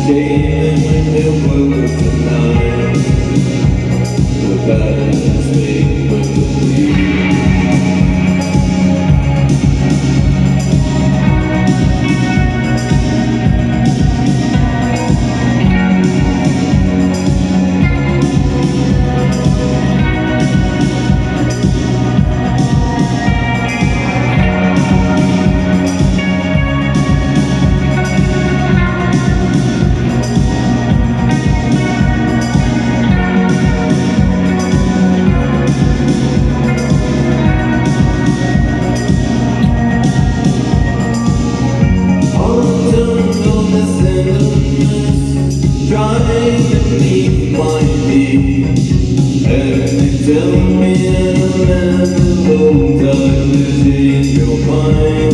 Shaving in the world tonight. The bad made with the bleed. Trying to leave my feet, and they tell me I'm never old. I'm losing your mind.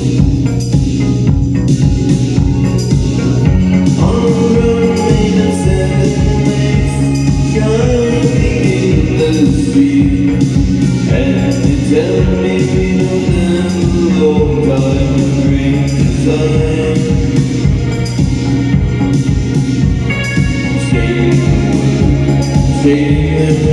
I'm running of 7 legs, shining in the street, and they tell me I'm never old. I'm great design. Stay